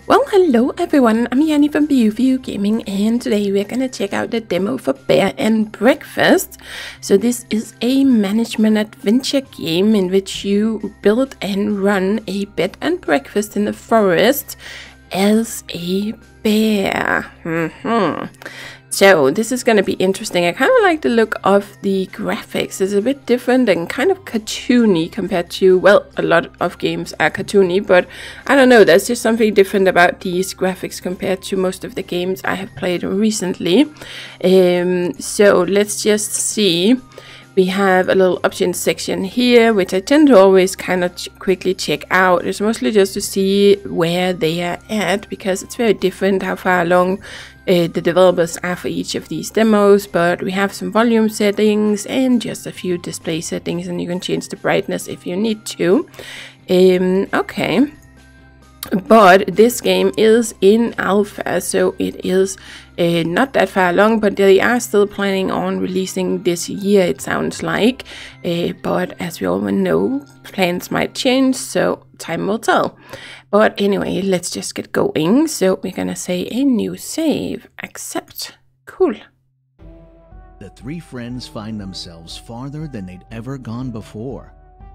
Well, hello everyone, I'm Yanni from BeauView Gaming, and today we're gonna check out the demo for Bear and Breakfast. So this is a management adventure game in which you build and run a bed and breakfast in the forest as a bear. So this is going to be interesting. I kind of like the look of the graphics. It's a bit different and kind of cartoony compared to, well, a lot of games are cartoony, but I don't know, there's just something different about these graphics compared to most of the games I have played recently. So let's just see. We have a little options section here, which I tend to always kind of quickly check out. It's mostly just to see where they are at, because it's very different how far along the developers are for each of these demos. But we have some volume settings and just a few display settings, and you can change the brightness if you need to. Okay. But this game is in alpha, so it is not that far along, but they are still planning on releasing this year, it sounds like. But as we all know, plans might change, so time will tell. But anyway, let's just get going. So we're gonna say a new save, accept. Cool. The three friends find themselves farther than they'd ever gone before.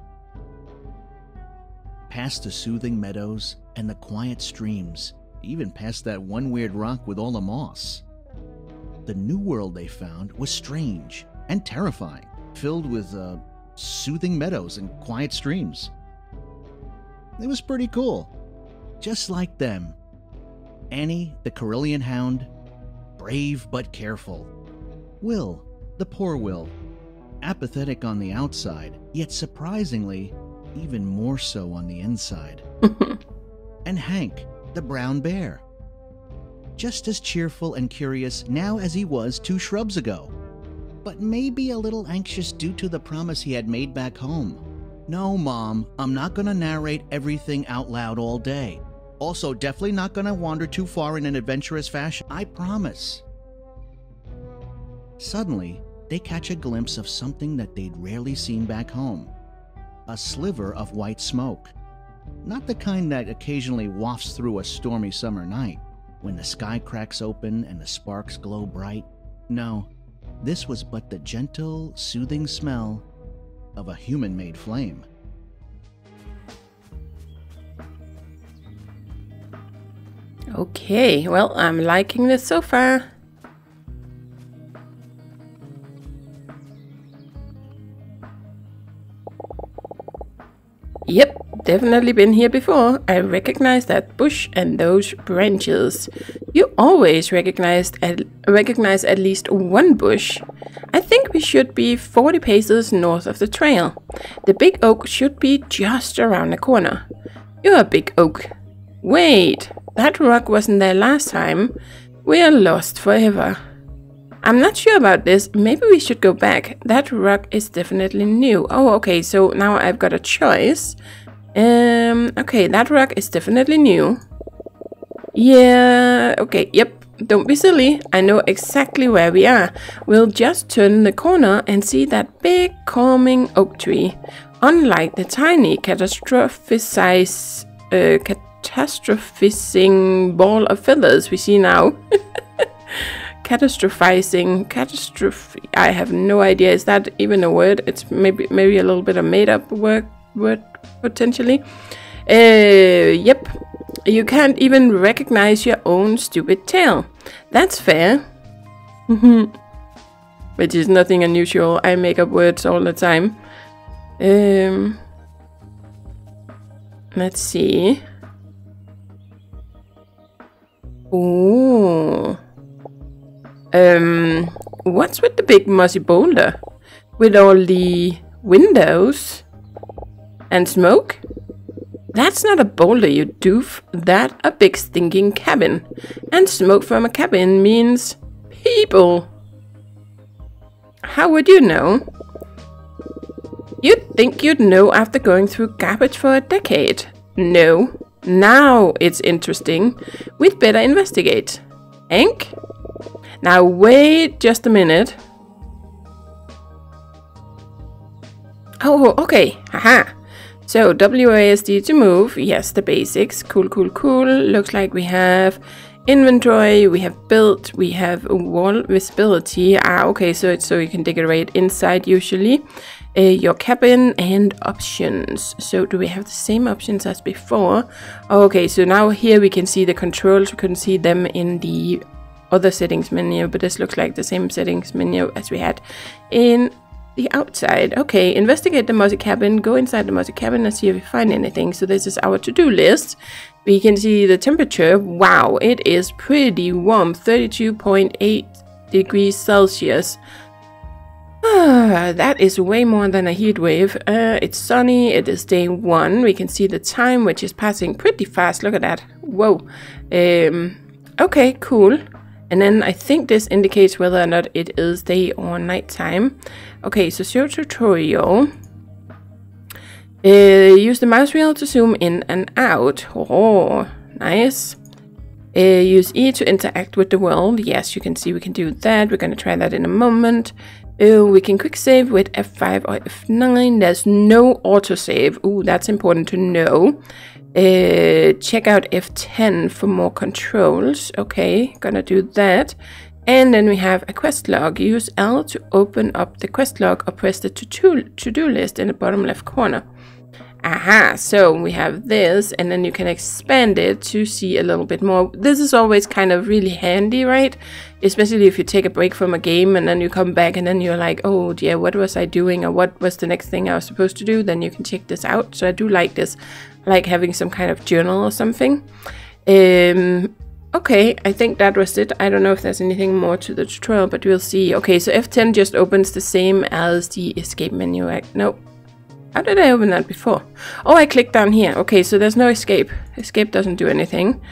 Past the soothing meadows and the quiet streams, even past that one weird rock with all the moss. The new world they found was strange and terrifying, filled with soothing meadows and quiet streams. It was pretty cool. Just like them. Annie, the Carillion hound, brave but careful. Will, the poor Will, apathetic on the outside, yet surprisingly, even more so on the inside. And Hank, the brown bear, just as cheerful and curious now as he was 2 shrubs ago, but maybe a little anxious due to the promise he had made back home. No, Mom, I'm not gonna narrate everything out loud all day. Also, definitely not gonna wander too far in an adventurous fashion, I promise. Suddenly, they catch a glimpse of something that they'd rarely seen back home. A sliver of white smoke. Not the kind that occasionally wafts through a stormy summer night, when the sky cracks open and the sparks glow bright. No, this was but the gentle, soothing smell of a human-made flame. Okay, well, I'm liking this so far. Yep, definitely been here before. I recognize that bush and those branches. You always recognize at least one bush. I think we should be 40 paces north of the trail. The big oak should be just around the corner. You're a big oak. Wait, that rock wasn't there last time. We're lost forever. I'm not sure about this. Maybe we should go back. That rock is definitely new. Oh, okay, so now I've got a choice. Okay, that rock is definitely new. Yeah, okay, yep. Don't be silly. I know exactly where we are. We'll just turn the corner and see that big, calming oak tree. Unlike the tiny catastrophizing ball of feathers we see now. Catastrophe. I have no idea. Is that even a word? It's maybe a little bit of made-up word potentially. Yep. You can't even recognize your own stupid tail. That's fair. Which is nothing unusual. I make up words all the time. Let's see. Ooh. What's with the big mossy boulder? With all the windows and smoke? That's not a boulder, you doof. That's a big stinking cabin. And smoke from a cabin means people. How would you know? You'd think you'd know after going through garbage for a decade. No. Now it's interesting. We'd better investigate. Hank? Now wait just a minute. Oh, okay. Haha. So WASD to move, yes, the basics, cool. Looks like we have inventory, we have built, we have wall visibility. Okay, so it's so you can decorate inside usually. Your cabin and options. So do we have the same options as before? Okay, so now here we can see the controls. We couldn't see them in the other settings menu, but this looks like the same settings menu as we had in the outside. Okay, investigate the Mozzie cabin, go inside the Mozzie cabin and see if you find anything. So this is our to-do list. We can see the temperature. Wow, it is pretty warm, 32.8 degrees Celsius. That is way more than a heat wave. It's sunny, it is day 1. We can see the time, which is passing pretty fast. Look at that. Whoa. Okay, cool. And then I think this indicates whether or not it is day or night time. Okay, so show tutorial. Use the mouse wheel to zoom in and out. Oh, nice. Use E to interact with the world. Yes, you can see we can do that. We're going to try that in a moment. We can quick save with F5 or F9. There's no autosave. Ooh, that's important to know. Check out F10 for more controls. Okay, gonna do that. And then we have a quest log. Use L to open up the quest log or press the to-do list in the bottom left corner. Aha, so we have this, and then you can expand it to see a little bit more. This is always kind of really handy, right? Especially if you take a break from a game and then you come back and then you're like, oh dear, what was I doing, or what was the next thing I was supposed to do? Then you can check this out. So I do like this, like having some kind of journal or something. Okay, I think that was it. I don't know if there's anything more to the tutorial, but we'll see. Okay, so F10 just opens the same as the escape menu. Nope. How did I open that before? Oh, I clicked down here. Okay, so there's no escape. Escape doesn't do anything.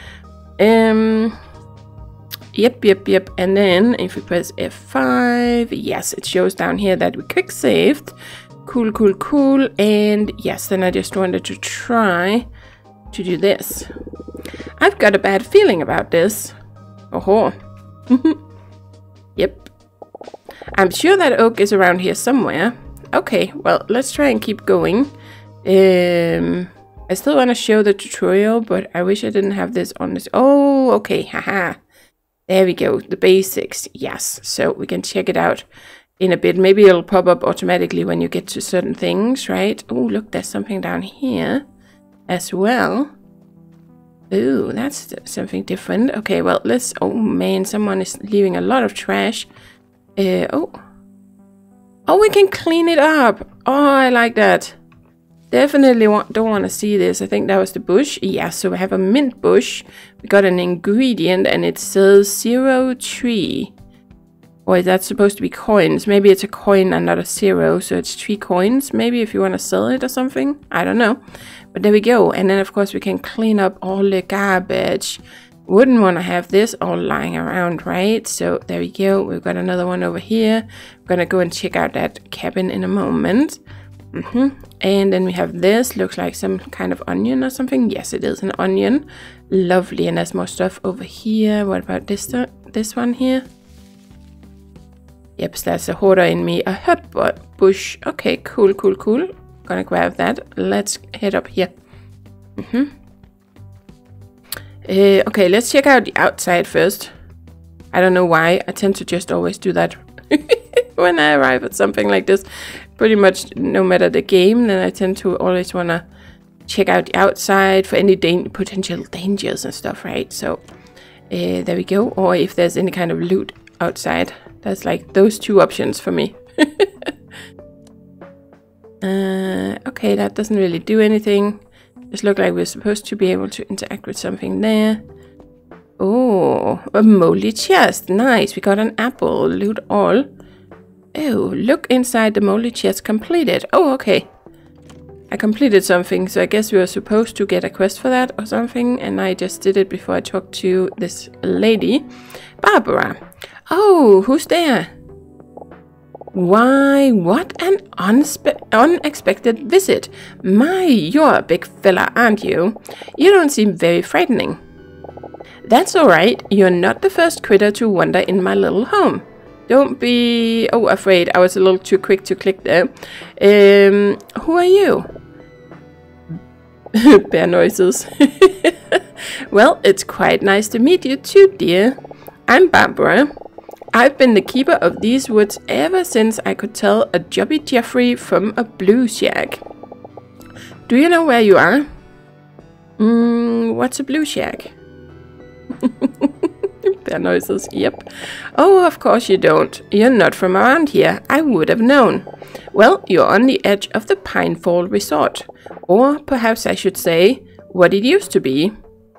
Yep. And then if we press F5, yes, it shows down here that we quick saved. Cool. And yes, then I just wanted to try to do this. I've got a bad feeling about this. Oh. Yep. I'm sure that oak is around here somewhere. Okay, well, let's try and keep going. I still want to show the tutorial, but I wish I didn't have this on this. Oh, okay, haha. There we go, the basics. Yes, so we can check it out in a bit. Maybe it'll pop up automatically when you get to certain things, right? Oh, look, there's something down here as well. Ooh, that's something different. Okay, well, let's... Oh, man, someone is leaving a lot of trash. Oh, we can clean it up. Oh, I like that. Definitely don't want to see this. I think that was the bush. Yeah, so we have a mint bush. We got an ingredient and it says 0 tree. Or is that supposed to be coins? Maybe it's a coin and not a 0, so it's 3 coins. Maybe if you want to sell it or something. I don't know. But there we go. And then, of course, we can clean up all the garbage. Wouldn't want to have this all lying around, right? So there we go. We've got another one over here. We're gonna go and check out that cabin in a moment. And then we have this. Looks like some kind of onion or something. Yes, it is an onion. Lovely. And there's more stuff over here. What about this one here? Yep, so that's a hoarder in me. A herb bush. Okay, cool. Gonna grab that. Let's head up here. Okay, let's check out the outside first. I don't know why. I tend to just always do that when I arrive at something like this. Pretty much no matter the game, then I tend to always want to check out the outside for any potential dangers and stuff, right? So there we go. Or if there's any kind of loot outside. That's like those 2 options for me. Okay, that doesn't really do anything. Just look like we're supposed to be able to interact with something there. Oh, a moldy chest. Nice. We got an apple. Loot all. Oh, look inside the moldy chest. Completed. Oh, okay. I completed something, so I guess we were supposed to get a quest for that or something, and I just did it before I talked to this lady. Barbara. Oh, who's there? Why, what an unexpected visit. My, you're a big fella, aren't you? You don't seem very frightening. That's alright, you're not the first critter to wander in my little home. Don't be... Oh, afraid. I was a little too quick to click there. Who are you? Bear noises. Well, it's quite nice to meet you too, dear. I'm Barbara. I've been the keeper of these woods ever since I could tell a Jobby Jeffrey from a blue shack. Do you know where you are? What's a blue shack? Bear noises, yep. Oh, of course you don't. You're not from around here. I would have known. Well, you're on the edge of the Pinefall Resort. Or perhaps I should say, what it used to be.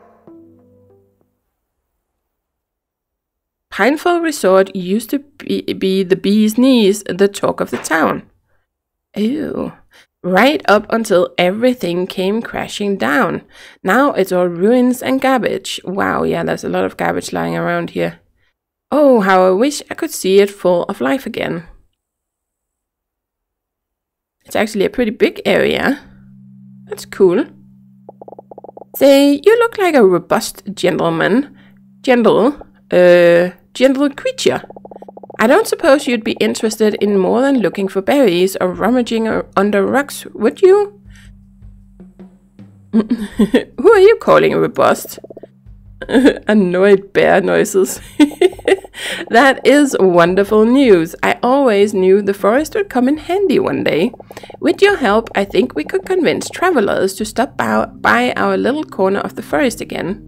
Pinefall Resort used to be the bee's knees, the talk of the town. Ew. Right up until everything came crashing down. Now it's all ruins and garbage. Wow, yeah, there's a lot of garbage lying around here. Oh, how I wish I could see it full of life again. It's actually a pretty big area. That's cool. Say, you look like a robust gentleman. Gentle creature. I don't suppose you'd be interested in more than looking for berries or rummaging under rocks, would you? Who are you calling robust? Annoyed bear noises. That is wonderful news. I always knew the forest would come in handy one day. With your help, I think we could convince travelers to stop by our little corner of the forest again.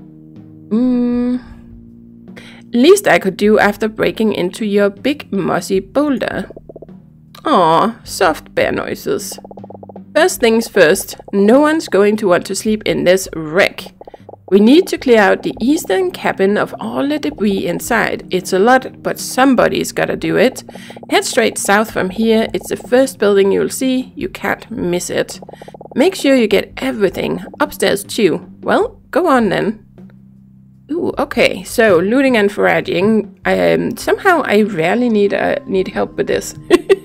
Least I could do after breaking into your big mossy boulder. Aw, soft bear noises. First things first, no one's going to want to sleep in this wreck. We need to clear out the eastern cabin of all the debris inside. It's a lot, but somebody's gotta do it. Head straight south from here. It's the first building you'll see. You can't miss it. Make sure you get everything. Upstairs too. Well, go on then. Ooh, okay, so looting and foraging. Somehow I rarely need help with this.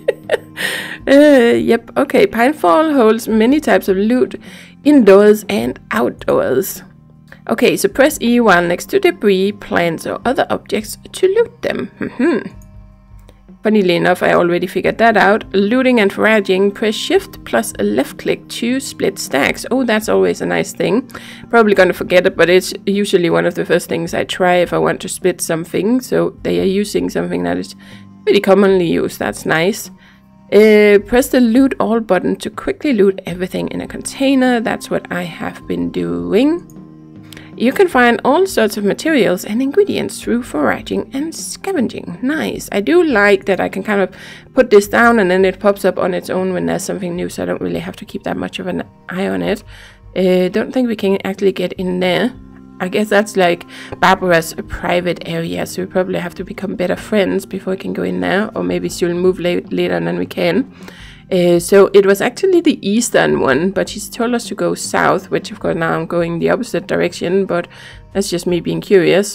Yep, okay. Pinefall holds many types of loot, indoors and outdoors. Okay, so press E while next to debris, plants or other objects to loot them. Funnily enough, I already figured that out. Looting and foraging, press shift plus a left click to split stacks. Oh, that's always a nice thing. Probably gonna forget it, but it's usually one of the first things I try if I want to split something. So they are using something that is pretty commonly used. That's nice. Press the loot all button to quickly loot everything in a container. That's what I have been doing. You can find all sorts of materials and ingredients through foraging and scavenging. Nice. I do like that I can kind of put this down and then it pops up on its own when there's something new, so I don't really have to keep that much of an eye on it. Don't think we can actually get in there. I guess that's like Barbara's private area, so we probably have to become better friends before we can go in there, or maybe she'll move later and then we can. So it was actually the eastern one, but she's told us to go south, which of course now I'm going the opposite direction, but that's just me being curious.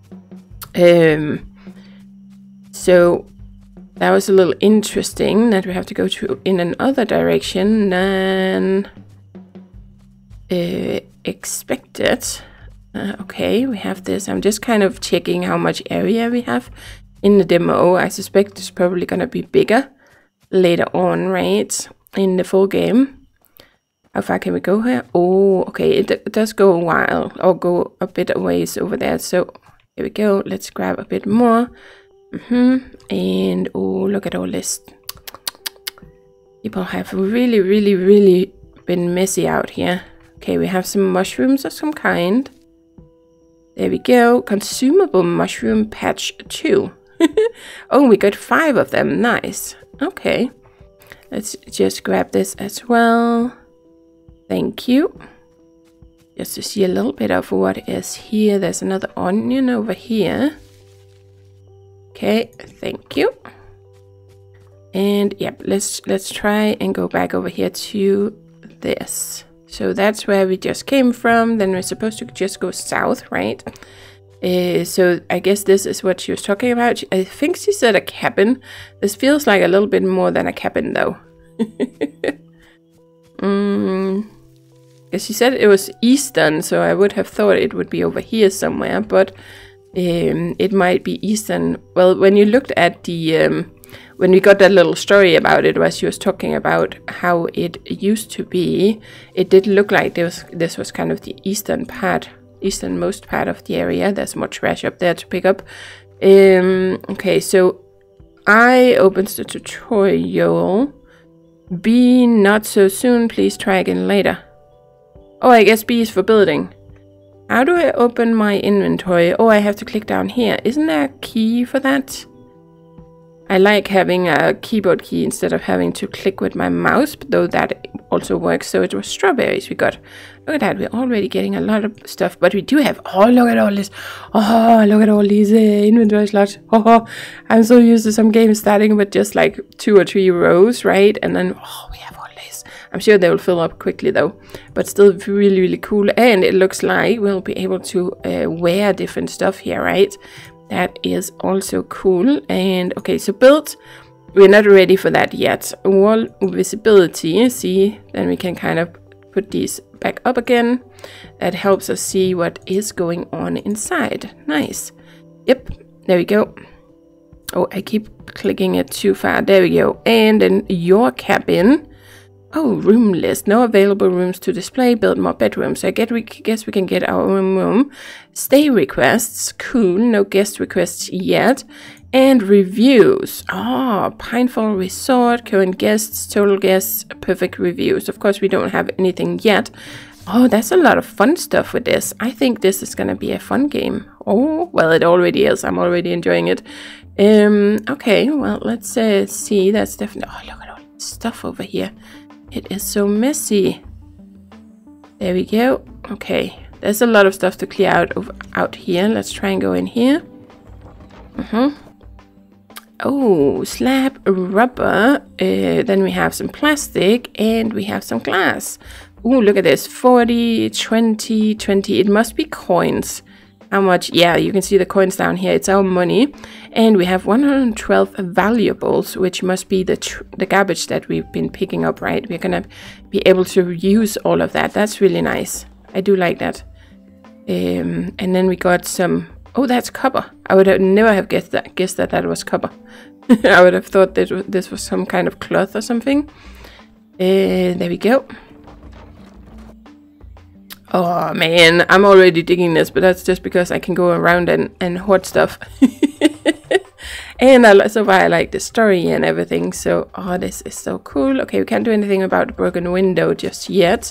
So that was a little interesting that we have to go to in another direction than expected. Okay, we have this. I'm just kind of checking how much area we have in the demo. I suspect it's probably gonna be bigger later on, right, in the full game. How far can we go here? Oh, okay, it does go a while, or go a bit a ways over there. So here we go. Let's grab a bit more. And oh, look at all this. People have really been messy out here. Okay, we have some mushrooms of some kind. There we go. Consumable mushroom patch 2. Oh, we got 5 of them. Nice. Okay, let's just grab this as well. Thank you. Just to see a little bit of what is here. There's another onion over here. Okay, thank you. And yep, let's try and go back over here to this. So that's where we just came from. Then we're supposed to just go south, right? So I guess this is what she was talking about. I think she said a cabin. This feels like a little bit more than a cabin though. She said it was eastern, so I would have thought it would be over here somewhere, but it might be eastern. Well, when you looked at the when we got that little story about it, where she was talking about how it used to be, it did look like this was kind of the easternmost part of the area. There's more trash up there to pick up. Okay, so I opens the tutorial. B, not so soon, please try again later. Oh, I guess B is for building. How do I open my inventory? Oh, I have to click down here. Isn't there a key for that? I like having a keyboard key instead of having to click with my mouse, but though that also works. So it was strawberries we got. Look at that, we're already getting a lot of stuff, but we do have, oh, look at all this. Oh, look at all these inventory slots. Oh, I'm so used to some games starting with just like 2 or 3 rows, right? And then, oh, we have all this. I'm sure they will fill up quickly though, but still really, really cool. And it looks like we'll be able to wear different stuff here, right? That is also cool. And okay, so build, we're not ready for that yet. Wall visibility, see, then we can kind of put these back up again. That helps us see what is going on inside. Nice. Yep, there we go. Oh, I keep clicking it too far. There we go. And then your cabin. Oh, room list. No available rooms to display. Build more bedrooms. I guess we can get our own room. Stay requests. Cool. No guest requests yet. And reviews. Oh, Pinefall Resort. Current guests. Total guests. Perfect reviews. Of course, we don't have anything yet. Oh, that's a lot of fun stuff with this. I think this is going to be a fun game. Oh, well, it already is. I'm already enjoying it. Okay, well, let's see. That's definitely... Oh, look at all the stuff over here. It is so messy. There we go. Okay, there's a lot of stuff to clear out here. Let's try and go in here. Oh, slab rubber. Then we have some plastic and we have some glass. Oh, look at this. 40, 20, 20. It must be coins. How much? Yeah, you can see the coins down here. It's our money. And we have 112 valuables, which must be the garbage that we've been picking up, right? We're going to be able to use all of that. That's really nice. I do like that. And then we got some... Oh, that's copper. I would have never have guessed that was copper. I would have thought that this was some kind of cloth or something. There we go. Oh man, I'm already digging this, but that's just because I can go around and hoard stuff. And so far I like the story and everything, so oh, this is so cool. Okay, we can't do anything about the broken window just yet.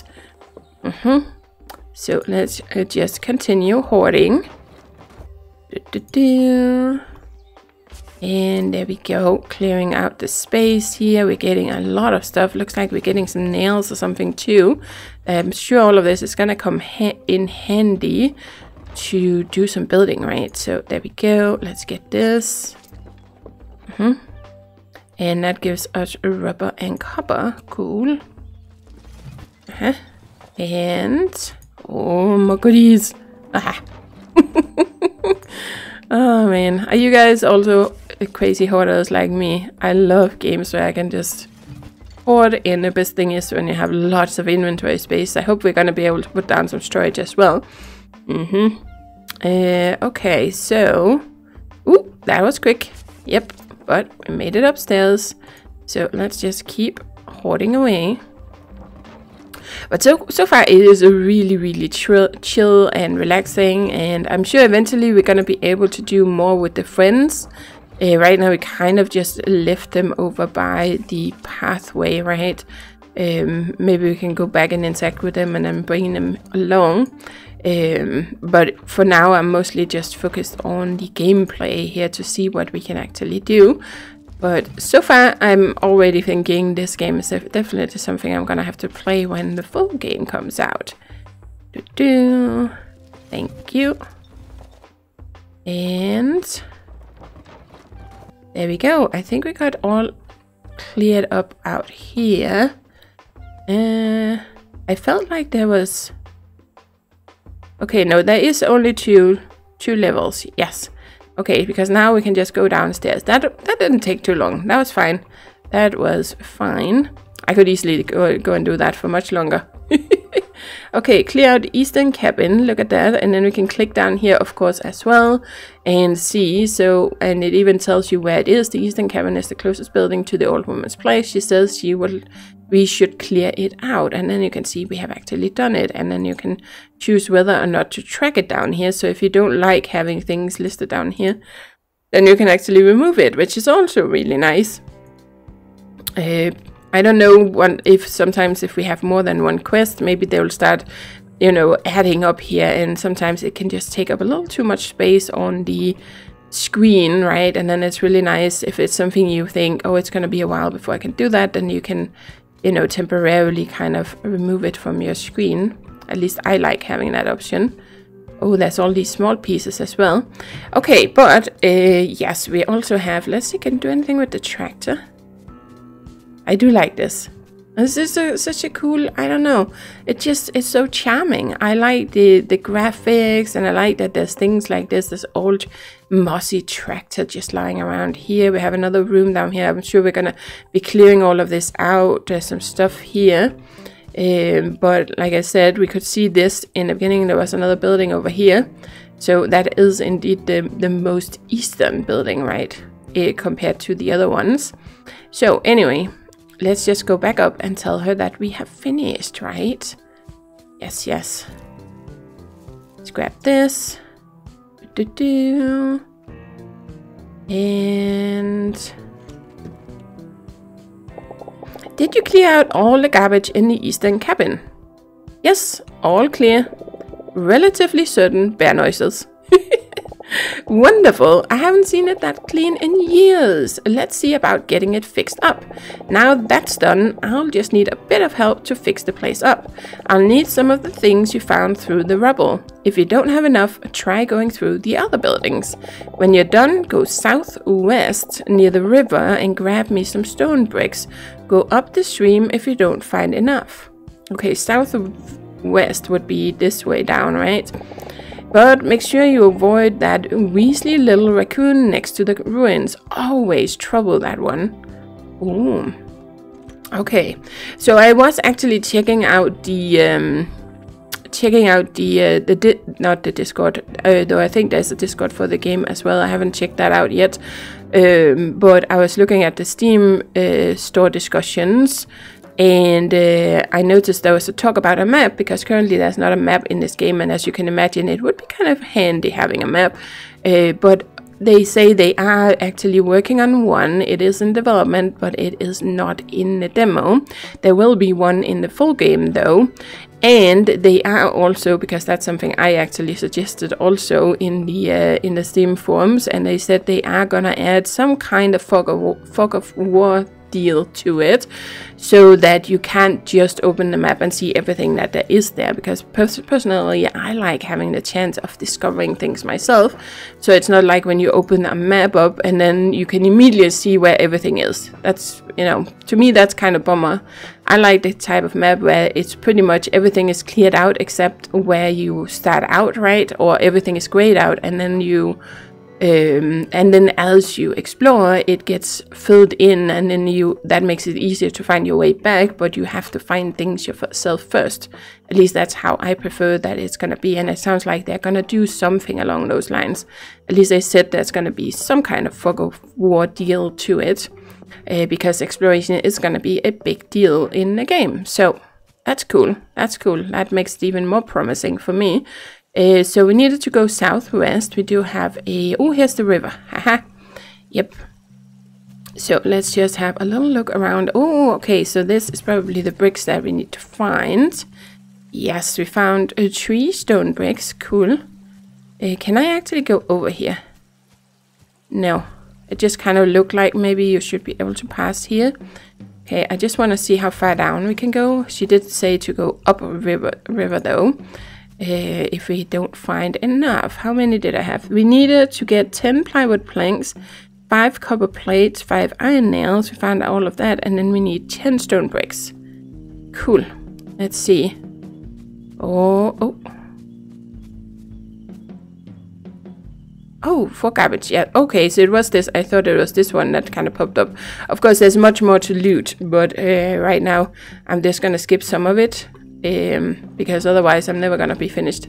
So let's just continue hoarding. And there we go, clearing out the space here. We're getting a lot of stuff. Looks like we're getting some nails or something too. I'm sure all of this is gonna come in handy to do some building, right? So there we go. Let's get this. And that gives us rubber and copper. Cool. And oh, my goodies. Aha. Oh man, are you guys also crazy hoarders like me? I love games where I can just hoard, and the best thing is when you have lots of inventory space. I hope we're gonna be able to put down some storage as well. Okay, so... Ooh, that was quick. Yep, but we made it upstairs. So let's just keep hoarding away. But so far it is a really chill and relaxing, and I'm sure eventually we're gonna be able to do more with the friends. Right now we kind of just left them over by the pathway, right? Maybe we can go back and interact with them and then bring them along. But for now I'm mostly just focused on the gameplay here to see what we can actually do. But so far, I'm already thinking this game is definitely something I'm gonna have to play when the full game comes out. Thank you. And there we go. I think we got all cleared up out here. I felt like there was... Okay, no, there is only two levels. Yes. Okay, because now we can just go downstairs. That didn't take too long. That was fine. That was fine. I could easily go and do that for much longer. Okay, clear out eastern cabin. Look at that. And then we can click down here, of course, as well and see. So, and it even tells you where it is. The eastern cabin is the closest building to the old woman's place. She says we should clear it out. And then you can see we have actually done it. And then you can choose whether or not to track it down here. So if you don't like having things listed down here, then you can actually remove it, which is also really nice. I don't know if sometimes if we have more than one quest, maybe they will start, you know, adding up here, and sometimes it can just take up a little too much space on the screen, right? And then it's really nice if it's something you think, oh, it's going to be a while before I can do that, then you can, you know, temporarily kind of remove it from your screen. At least I like having that option. Oh, there's all these small pieces as well. Okay, but yes, we also have, let's see, can do anything with the tractor. I do like this. This is such a cool, I don't know, it's so charming. I like the graphics, and I like that there's things like this old mossy tractor just lying around here. We have another room down here. I'm sure we're gonna be clearing all of this out. There's some stuff here. But like I said, we could see this in the beginning. There was another building over here. So that is indeed the most eastern building, right? Compared to the other ones. So anyway, let's just go back up and tell her that we have finished, right? Yes, yes. Let's grab this. And did you clear out all the garbage in the eastern cabin? Yes, all clear. Relatively certain bear noises. Wonderful. I haven't seen it that clean in years. Let's see about getting it fixed up. Now that's done, I'll just need a bit of help to fix the place up. I'll need some of the things you found through the rubble. If you don't have enough, try going through the other buildings. When you're done, go southwest near the river and grab me some stone bricks. Go up the stream if you don't find enough. Okay, southwest would be this way down, right? But make sure you avoid that Weasley little raccoon next to the ruins. Always trouble that one. Ooh. Okay, so I was actually checking out the not the Discord, though I think there's a Discord for the game as well. I haven't checked that out yet. But I was looking at the Steam store discussions. And I noticed there was a talk about a map, because currently there's not a map in this game, and as you can imagine, it would be kind of handy having a map. But they say they are actually working on one. It is in development, but it is not in the demo. There will be one in the full game though. And they are also, because that's something I actually suggested also in the Steam forums, and they said they are gonna add some kind of fog of war deal to it, so that you can't just open the map and see everything that there is there, because personally I like having the chance of discovering things myself. So it's not like when you open a map up and then you can immediately see where everything is. That's, you know, to me that's kind of bummer. I like the type of map where it's pretty much everything is cleared out except where you start out, right? Or everything is grayed out, and then you and then as you explore, it gets filled in, and then that makes it easier to find your way back, but you have to find things yourself first. At least that's how I prefer that it's gonna be, and it sounds like they're gonna do something along those lines. At least they said there's gonna be some kind of fog of war deal to it, because exploration is gonna be a big deal in the game. So that's cool. That's cool. That makes it even more promising for me. So we needed to go southwest. We do have oh, here's the river. Haha. Yep. So let's just have a little look around. Oh, okay. So this is probably the bricks that we need to find. Yes, we found 3 stone bricks. Cool. Can I actually go over here? No. It just kind of looked like maybe you should be able to pass here. Okay, I just want to see how far down we can go. She did say to go up a river though. If we don't find enough. How many did I have? We needed to get 10 plywood planks, 5 copper plates, 5 iron nails. We found all of that, and then we need 10 stone bricks. Cool. Let's see. Oh, for garbage. Yeah, okay, so it was this. I thought it was this one that kind of popped up. Of course, there's much more to loot, but right now I'm just gonna skip some of it. because otherwise I'm never gonna be finished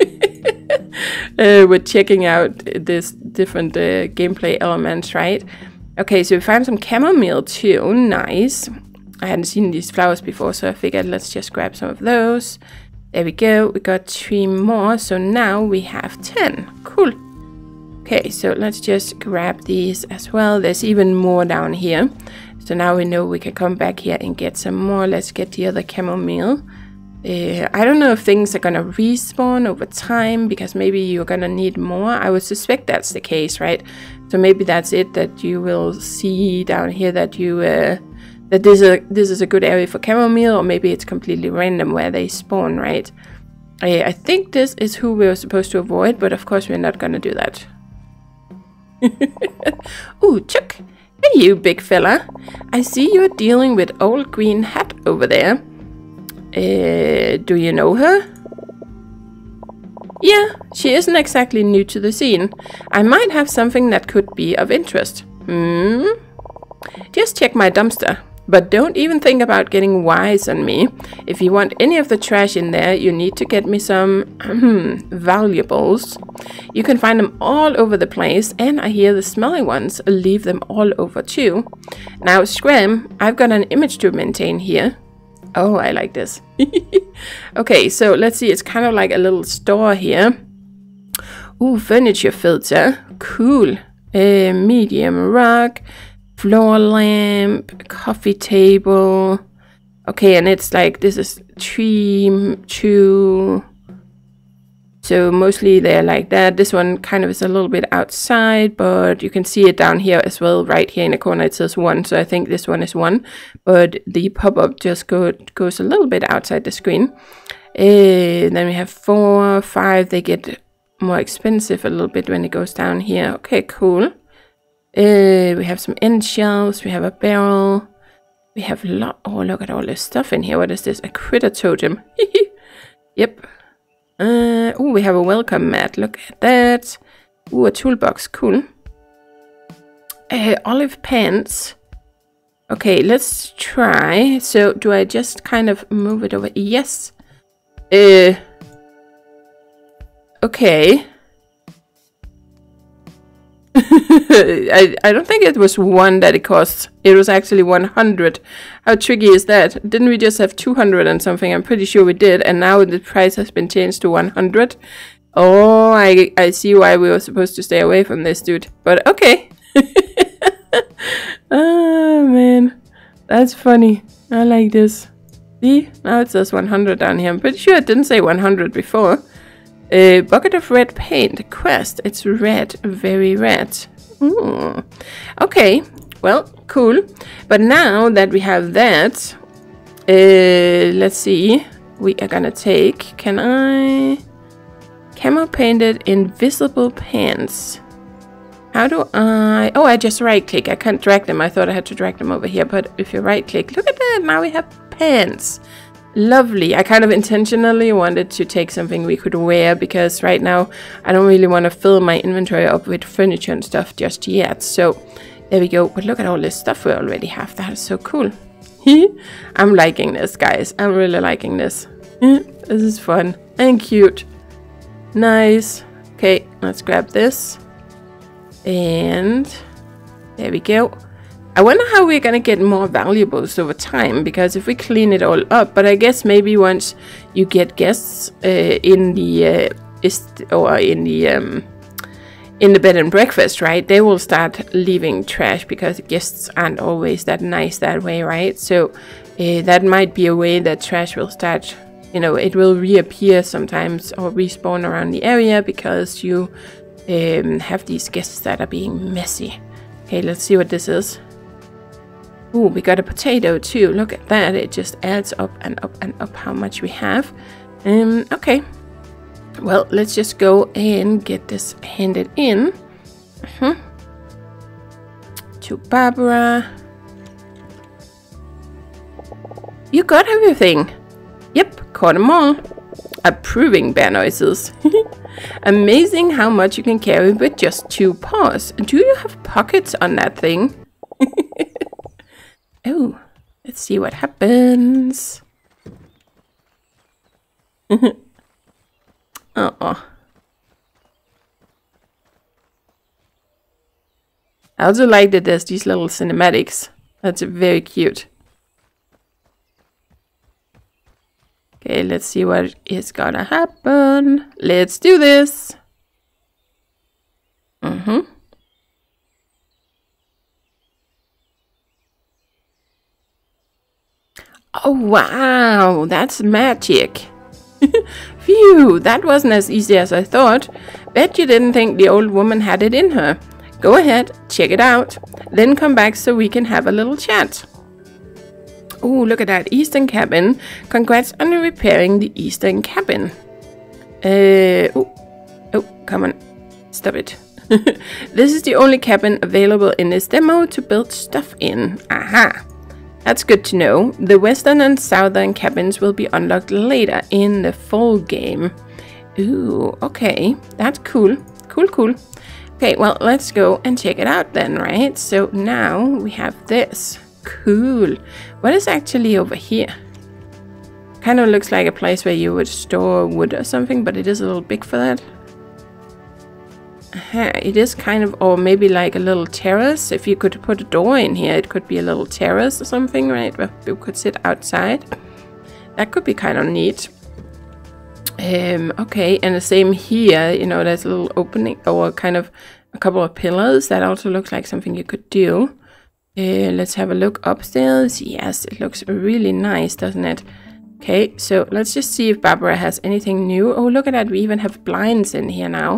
with checking out this different gameplay elements, right? Okay, so we found some chamomile too. Nice. I hadn't seen these flowers before, so I figured let's just grab some of those. There we go. We got 3 more, so now we have 10. Cool. Okay, so let's just grab these as well. There's even more down here. So now we know we can come back here and get some more. Let's get the other chamomile. I don't know if things are gonna respawn over time, because maybe you're gonna need more. I would suspect that's the case, right? So maybe that's it, that you will see down here that you that this is a good area for chamomile, or maybe it's completely random where they spawn, right? I think this is who we're supposed to avoid, but of course we're not gonna do that. Ooh, Chuck! Hey you, big fella! I see you're dealing with old green hat over there. Do you know her? Yeah, she isn't exactly new to the scene. I might have something that could be of interest. Just check my dumpster. But don't even think about getting wise on me. If you want any of the trash in there, you need to get me some valuables. You can find them all over the place, and I hear the smelly ones leave them all over too. Now, Scram, I've got an image to maintain here. Oh, I like this. Okay, so let's see. It's kind of like a little store here. Ooh, furniture filter. Cool. Medium rug. Floor lamp, coffee table. Okay, and it's like, this is 3, 2. So mostly they're like that. This one kind of is a little bit outside, but you can see it down here as well. Right here in the corner it says 1, so I think this one is 1. But the pop-up just goes a little bit outside the screen. Then we have 4, 5. They get more expensive a little bit when it goes down here. Okay, cool. We have some end shelves, we have a barrel, we have oh, look at all this stuff in here. What is this? A critter totem. Yep. Oh, we have a welcome mat. Look at that. Ooh, a toolbox. Cool. Olive pants. Okay, let's try. So, do I just kind of move it over? Yes. Okay. I don't think it was 1 that it costs. It was actually 100. How tricky is that? Didn't we just have 200 and something? I'm pretty sure we did. And now the price has been changed to 100. Oh, I see why we were supposed to stay away from this, dude. But okay. Oh, man. That's funny. I like this. See? Now it says 100 down here. I'm pretty sure it didn't say 100 before. A bucket of red paint. Quest. It's red. Very red. Okay. Well, cool. But now that we have that, let's see. We are gonna take... Can I... Camo painted invisible pants. How do I... Oh, I just right click. I can't drag them. I thought I had to drag them over here. But if you right click... Look at that. Now we have pants. Lovely. I kind of intentionally wanted to take something we could wear, because right now I don't really want to fill my inventory up with furniture and stuff just yet. So there we go. But look at all this stuff we already have. That is so cool. I'm liking this, guys. I'm really liking this. This is fun and cute. Nice. Okay, let's grab this. And there we go. I wonder how we're gonna get more valuables over time, because if we clean it all up, but I guess maybe once you get guests in the bed and breakfast, right, they will start leaving trash, because guests aren't always that nice that way, right? So that might be a way that trash will start, you know, it will reappear sometimes or respawn around the area, because you have these guests that are being messy. Okay, let's see what this is. Ooh, we got a potato too. Look at that. It just adds up and up and up how much we have. Okay. Well, let's just go and get this handed in. To Barbara. You got everything. Yep, caught them all. Approving bear noises. Amazing how much you can carry with just 2 paws. Do you have pockets on that thing? Oh, let's see what happens. Oh. I also like that there's these little cinematics. That's very cute. Okay, let's see what is gonna happen. Let's do this. Oh, wow, that's magic. Phew, that wasn't as easy as I thought. Bet you didn't think the old woman had it in her. Go ahead, check it out. Then come back so we can have a little chat. Oh, look at that eastern cabin. Congrats on repairing the eastern cabin. Oh, come on. Stop it. This is the only cabin available in this demo to build stuff in. Aha. That's good to know. The western and southern cabins will be unlocked later in the full game. Ooh, okay. That's cool. Cool. Okay, well, let's go and check it out then, right? So now we have this. Cool. What is actually over here? Kind of looks like a place where you would store wood or something, but it is a little big for that. It is kind of, or maybe like a little terrace. If you could put a door in here, it could be a little terrace or something, right? Where you could sit outside. That could be kind of neat. Okay, and the same here, you know, there's a little opening or kind of a couple of pillars. That also looks like something you could do. Let's have a look upstairs. Yes, it looks really nice, doesn't it? Okay, so let's just see if Barbara has anything new. Oh, look at that. We even have blinds in here now.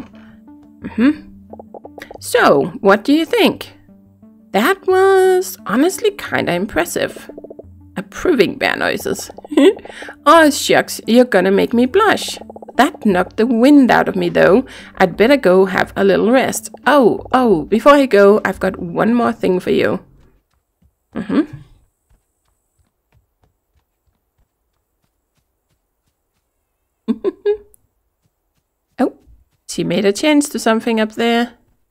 So, what do you think? That was honestly kind of impressive. Approving bear noises. Oh, shucks, you're gonna make me blush. That knocked the wind out of me, though. I'd better go have a little rest. Oh, before I go, I've got one more thing for you. Oh, she made a change to something up there.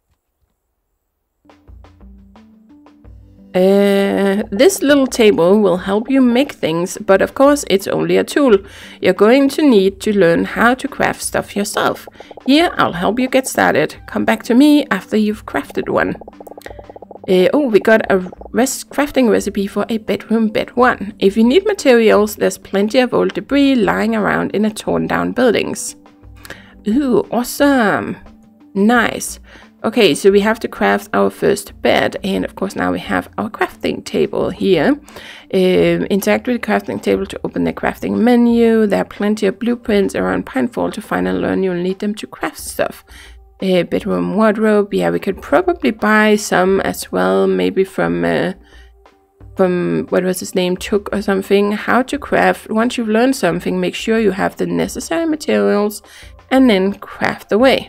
This little table will help you make things, but of course it's only a tool. You're going to need to learn how to craft stuff yourself. Here, I'll help you get started. Come back to me after you've crafted one. Oh, we got a crafting recipe for a bedroom bed 1. If you need materials, there's plenty of old debris lying around in the torn down buildings. Ooh, awesome. Nice. Okay, so we have to craft our first bed, and of course now we have our crafting table here. Interact with the crafting table to open the crafting menu. There are plenty of blueprints around Pinefall to find and learn. You'll need them to craft stuff. Bedroom wardrobe, yeah, we could probably buy some as well, maybe from what was his name, Took or something. How to craft. Once you've learned something, make sure you have the necessary materials and then craft away.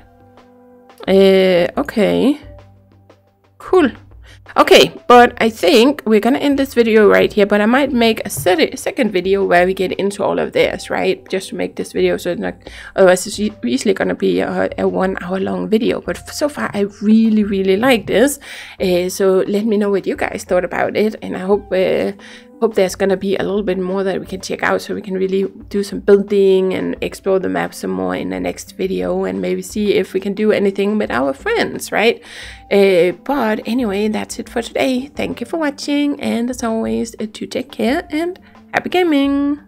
Okay. Cool. Okay, but I think we're gonna end this video right here, but I might make a second video where we get into all of this, right? Just to make this video so it's not, otherwise it's easily gonna be a 1 hour long video. But so far I really like this, so let me know what you guys thought about it, and I hope there's gonna be a little bit more that we can check out, so we can really do some building and explore the map some more in the next video, and maybe see if we can do anything with our friends, right? But anyway, that's it for today. Thank you for watching, and as always, to take care and happy gaming.